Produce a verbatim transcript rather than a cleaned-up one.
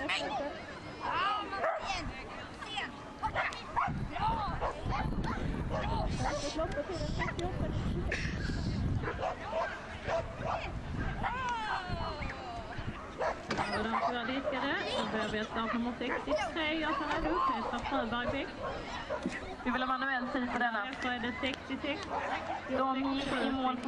Ja, Martin! Sen! Hoppa! Bra! Bra! Och de två diskade. Då börjar vi start nummer sextiotre. Jag tar med upp hästar Fröbergbäck. Vi vill ha manuell tid på denna. Därför är det sextiosex. De gick i mål på